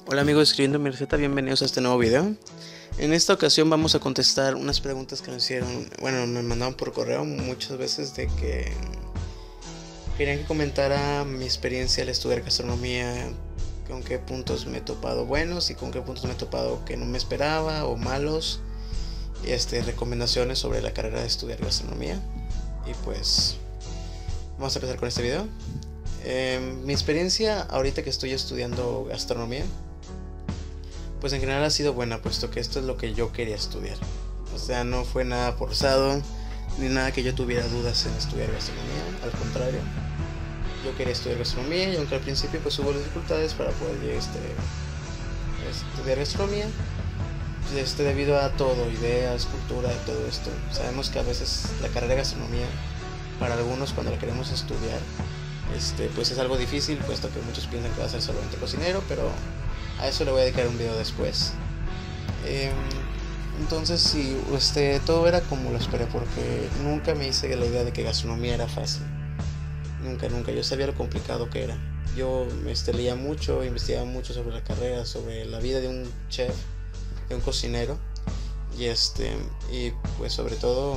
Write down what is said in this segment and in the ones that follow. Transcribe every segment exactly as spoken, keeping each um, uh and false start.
Hola amigos, escribiendo mi receta, bienvenidos a este nuevo video. En esta ocasión vamos a contestar unas preguntas que nos hicieron, bueno, me mandaron por correo muchas veces de que querían que comentara mi experiencia al estudiar gastronomía, con qué puntos me he topado buenos y con qué puntos me he topado que no me esperaba o malos, y este, recomendaciones sobre la carrera de estudiar gastronomía. Y pues vamos a empezar con este video. Eh, mi experiencia ahorita que estoy estudiando gastronomía, pues en general ha sido buena, puesto que esto es lo que yo quería estudiar. O sea, no fue nada forzado, ni nada que yo tuviera dudas en estudiar gastronomía. Al contrario, yo quería estudiar gastronomía y aunque al principio pues hubo dificultades para poder este, estudiar gastronomía, pues, este, debido a todo, ideas, cultura y todo esto. Sabemos que a veces la carrera de gastronomía, para algunos cuando la queremos estudiar, este, pues es algo difícil, puesto que muchos piensan que va a ser solamente cocinero, pero a eso le voy a dedicar un video después. Eh, entonces sí, este, todo era como lo esperé, porque nunca me hice la idea de que gastronomía era fácil. Nunca, nunca. Yo sabía lo complicado que era. Yo este, leía mucho, investigaba mucho sobre la carrera, sobre la vida de un chef, de un cocinero. Y este, y pues sobre todo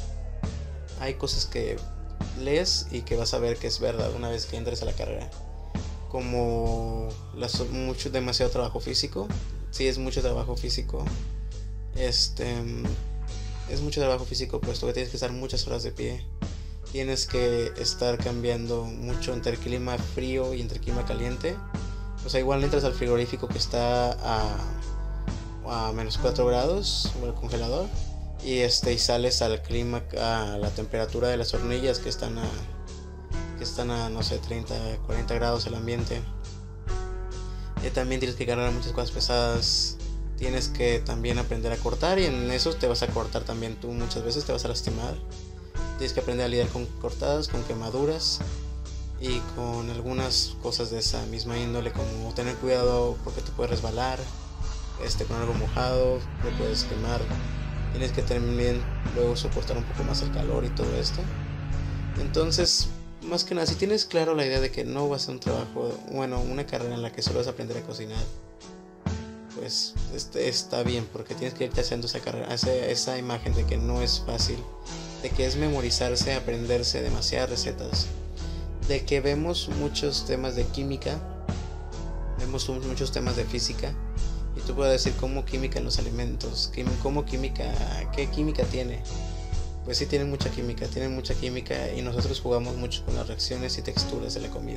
hay cosas que lees y que vas a ver que es verdad una vez que entres a la carrera. Como las, mucho, demasiado trabajo físico. Sí, es mucho trabajo físico. Este es mucho trabajo físico, puesto que tienes que estar muchas horas de pie. Tienes que estar cambiando mucho entre el clima frío y entre el clima caliente. O sea, igual entras al frigorífico que está a, a menos cuatro grados, o al congelador, y este y sales al clima, a la temperatura de las hornillas que están a que están a, no sé, treinta, cuarenta grados el ambiente. Y también tienes que cargar muchas cosas pesadas. Tienes que también aprender a cortar, y en eso te vas a cortar también tú, muchas veces te vas a lastimar. Tienes que aprender a lidiar con cortadas, con quemaduras y con algunas cosas de esa misma índole, como tener cuidado porque te puedes resbalar, este, con algo mojado, te puedes quemar. Tienes que también luego soportar un poco más el calor y todo esto. Entonces, más que nada, si tienes claro la idea de que no va a ser un trabajo, bueno, una carrera en la que solo vas a aprender a cocinar, pues este, está bien, porque tienes que irte haciendo esa carrera, esa, esa imagen de que no es fácil, de que es memorizarse, aprenderse demasiadas recetas, de que vemos muchos temas de química, vemos muchos temas de física, y tú puedes decir cómo química en los alimentos, cómo química, qué química tiene. Pues sí, tienen mucha química, tienen mucha química y nosotros jugamos mucho con las reacciones y texturas de la comida,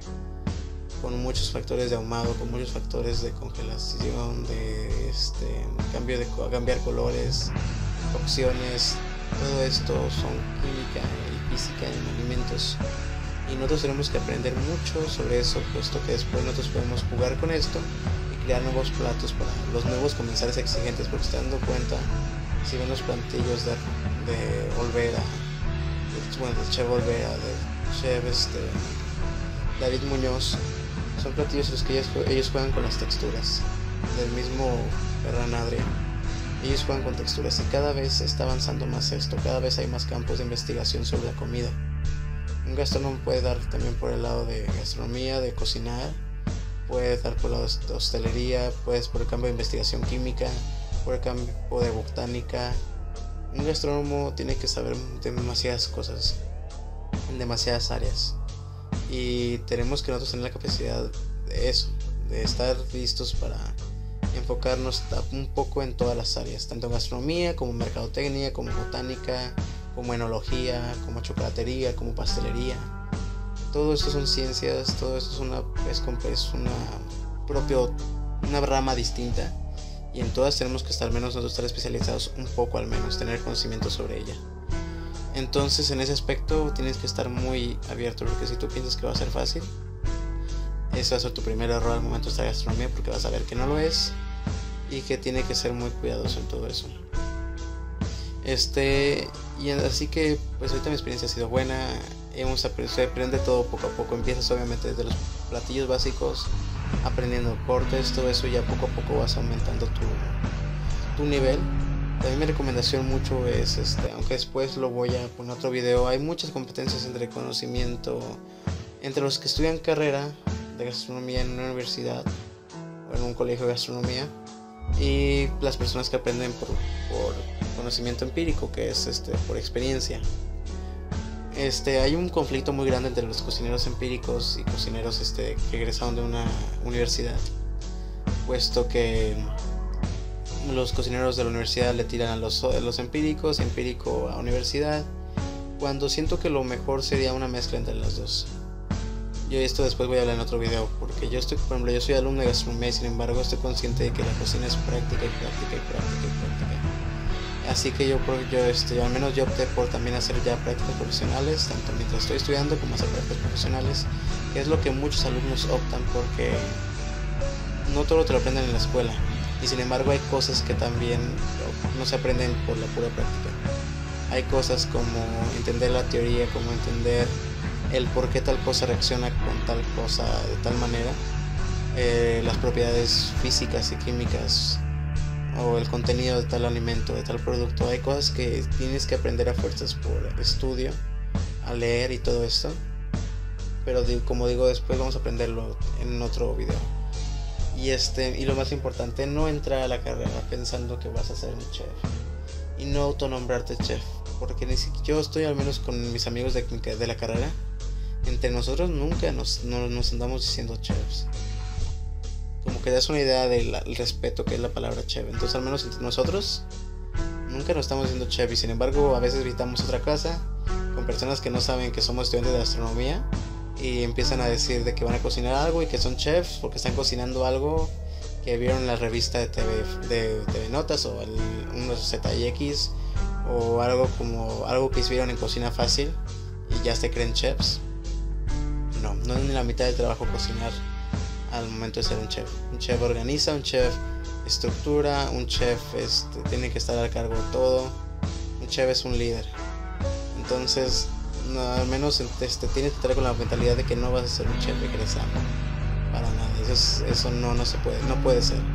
con muchos factores de ahumado, con muchos factores de congelación, de este, cambio de cambiar colores, cocciones. Todo esto son química y física en alimentos, y nosotros tenemos que aprender mucho sobre eso, puesto que después nosotros podemos jugar con esto y crear nuevos platos para los nuevos comensales exigentes, porque se están dando cuenta, si ven los plantillos de, de Olvera, de, bueno, de Chef Olvera, de Chef este, David Muñoz, son platillos en los que ellos, ellos juegan con las texturas, del mismo Ferran Adrià. Ellos juegan con texturas y cada vez está avanzando más esto, cada vez hay más campos de investigación sobre la comida. Un gastrónomo puede dar también por el lado de gastronomía, de cocinar, puede dar por el lado de hostelería, puedes por el campo de investigación química, por el campo de botánica. Un gastrónomo tiene que saber de demasiadas cosas, en demasiadas áreas, y tenemos que nosotros tener la capacidad de eso, de estar listos para enfocarnos un poco en todas las áreas, tanto en gastronomía como en mercadotecnia, como botánica, como enología, como chocolatería, como pastelería. Todo esto son ciencias, todo esto es una, es, es una propio, una rama distinta, y en todas tenemos que estar al menos nosotros estar especializados un poco, al menos tener conocimiento sobre ella. Entonces en ese aspecto tienes que estar muy abierto, porque si tú piensas que va a ser fácil, ese va a ser tu primer error al momento de esta gastronomía, porque vas a ver que no lo es y que tiene que ser muy cuidadoso en todo eso. Este, y así que pues ahorita mi experiencia ha sido buena. Hemos aprendido, se aprende todo poco a poco. Empiezas obviamente desde los platillos básicos, aprendiendo cortes, todo eso, y ya poco a poco vas aumentando tu, tu nivel. También mi recomendación mucho es, este, aunque después lo voy a poner en otro video, hay muchas competencias entre conocimiento entre los que estudian carrera de gastronomía en una universidad en un colegio de gastronomía, y las personas que aprenden por, por conocimiento empírico, que es este, por experiencia. Este, hay un conflicto muy grande entre los cocineros empíricos y cocineros este, que egresaron de una universidad, puesto que los cocineros de la universidad le tiran a los, a los empíricos, empírico a universidad, cuando siento que lo mejor sería una mezcla entre las dos. Yo esto después voy a hablar en otro video, porque yo estoy, por ejemplo, yo soy alumno de gastronomía y sin embargo estoy consciente de que la cocina es práctica y práctica y práctica y práctica. Así que yo, yo este, al menos yo opté por también hacer ya prácticas profesionales, tanto mientras estoy estudiando como hacer prácticas profesionales, que es lo que muchos alumnos optan, porque no todo te lo aprenden en la escuela, y sin embargo hay cosas que también no se aprenden por la pura práctica. Hay cosas como entender la teoría, como entender el por qué tal cosa reacciona con tal cosa de tal manera, eh, las propiedades físicas y químicas o el contenido de tal alimento, de tal producto. Hay cosas que tienes que aprender a fuerzas por estudio, a leer y todo esto, pero como digo, después vamos a aprenderlo en otro video. Y, este, y lo más importante, no entrar a la carrera pensando que vas a ser un chef y no autonombrarte chef, porque ni siquiera yo estoy, al menos con mis amigos de, de la carrera, entre nosotros nunca nos, no, nos andamos diciendo chefs. Como que das una idea del respeto que es la palabra chef. Entonces, al menos entre nosotros nunca nos estamos diciendo chef, y sin embargo a veces visitamos otra casa con personas que no saben que somos estudiantes de gastronomía y empiezan a decir de que van a cocinar algo y que son chefs porque están cocinando algo que vieron en la revista de T V, de T V Notas o el, unos Z X, o algo como algo que hicieron en Cocina Fácil y ya se creen chefs. No, no es ni la mitad del trabajo cocinar al momento de ser un chef. Un chef organiza, un chef estructura, un chef este, tiene que estar al cargo de todo. Un chef es un líder. Entonces, no, al menos este, tienes que estar con la mentalidad de que no vas a ser un chef egresado. Para nada, eso, es, eso no, no se puede, no puede ser.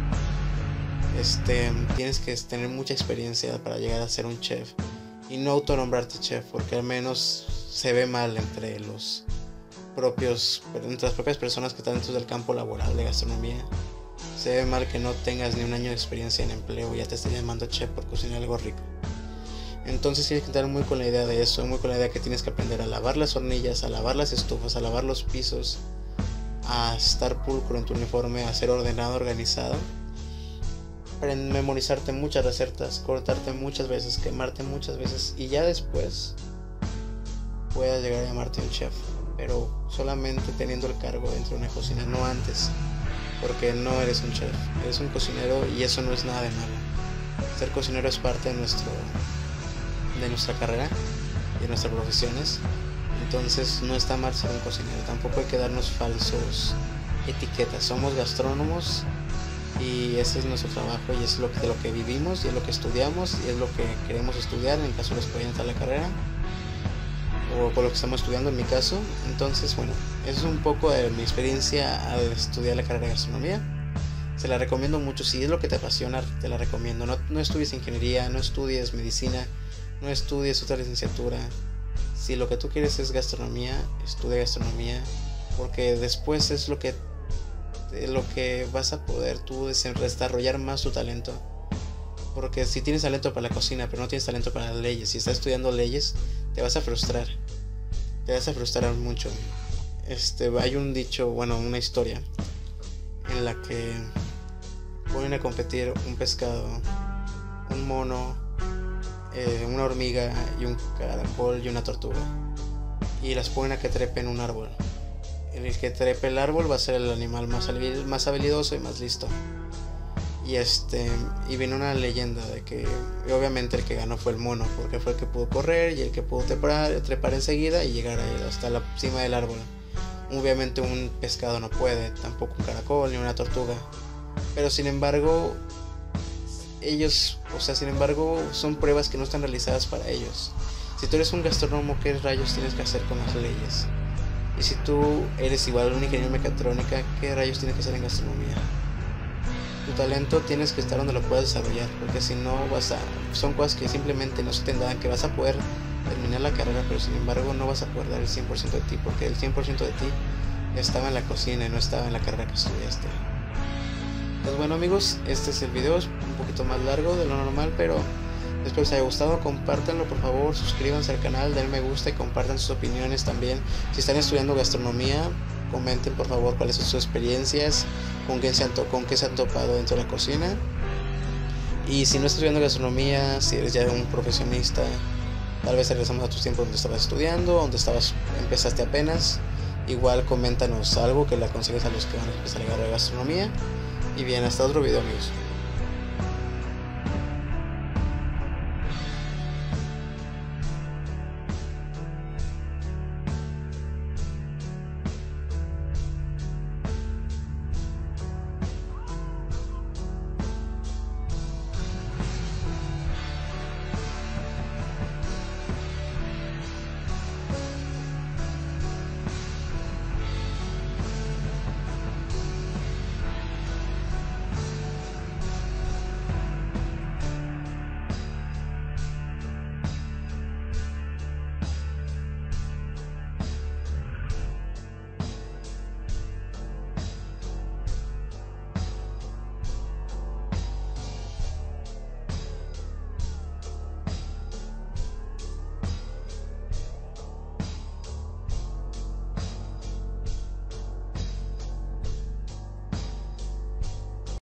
Este, tienes que tener mucha experiencia para llegar a ser un chef y no autonombrarte chef, porque al menos se ve mal entre los propios, entre las propias personas que están dentro del campo laboral de gastronomía. Se ve mal que no tengas ni un año de experiencia en empleo y ya te estén llamando chef por cocinar algo rico. Entonces tienes que estar muy con la idea de eso, muy con la idea que tienes que aprender a lavar las hornillas, a lavar las estufas, a lavar los pisos, a estar pulcro en tu uniforme, a ser ordenado, organizado, para memorizarte muchas recetas, cortarte muchas veces, quemarte muchas veces, y ya después puedas llegar a llamarte un chef, pero solamente teniendo el cargo dentro de una cocina, no antes, porque no eres un chef, eres un cocinero y eso no es nada de malo. Ser cocinero es parte de nuestro de nuestra carrera y de nuestras profesiones. Entonces no está mal ser un cocinero, tampoco hay que darnos falsos etiquetas. Somos gastrónomos y ese es nuestro trabajo y es lo que, de lo que vivimos y es lo que estudiamos y es lo que queremos estudiar en el caso de los que vayan a entrar a la carrera o por lo que estamos estudiando en mi caso. Entonces bueno, eso es un poco de mi experiencia al estudiar la carrera de gastronomía. Se la recomiendo mucho, si es lo que te apasiona te la recomiendo. No, no estudies ingeniería, no estudies medicina, no estudies otra licenciatura. Si lo que tú quieres es gastronomía, estudia gastronomía, porque después es lo que, lo que vas a poder tú desarrollar más tu talento. Porque si tienes talento para la cocina, pero no tienes talento para las leyes, si estás estudiando leyes, te vas a frustrar. Te vas a frustrar mucho. Este, hay un dicho, bueno, una historia en la que ponen a competir un pescado, un mono, eh, una hormiga y un caracol y una tortuga, y las ponen a que trepen un árbol. El que trepe el árbol va a ser el animal más, más habilidoso y más listo. Y este y viene una leyenda de que obviamente el que ganó fue el mono, porque fue el que pudo correr y el que pudo trepar, trepar enseguida y llegar a hasta la cima del árbol. Obviamente un pescado no puede, tampoco un caracol ni una tortuga, pero sin embargo ellos, o sea, sin embargo son pruebas que no están realizadas para ellos. Si tú eres un gastrónomo, ¿qué rayos tienes que hacer con las leyes? Y si tú eres igual un ingeniero en mecatrónica, ¿qué rayos tienes que hacer en gastronomía? Tu talento tienes que estar donde lo puedas desarrollar, porque si no vas a, son cosas que simplemente no se te dan, que vas a poder terminar la carrera, pero sin embargo no vas a poder dar el cien por ciento de ti, porque el cien por ciento de ti estaba en la cocina y no estaba en la carrera que estudiaste. Pues bueno amigos, este es el video, es un poquito más largo de lo normal, pero espero les haya gustado. Compártanlo por favor, suscríbanse al canal, denle me gusta y compartan sus opiniones también. Si están estudiando gastronomía, comenten por favor cuáles son sus experiencias, con qué se han, to con qué se han topado dentro de la cocina. Y si no estás estudiando gastronomía, si eres ya un profesionista, tal vez regresamos a tus tiempos donde estabas estudiando, donde estabas, empezaste apenas. Igual coméntanos algo que le aconsejes a los que van a empezar a agarrar gastronomía. Y bien, hasta otro video amigos.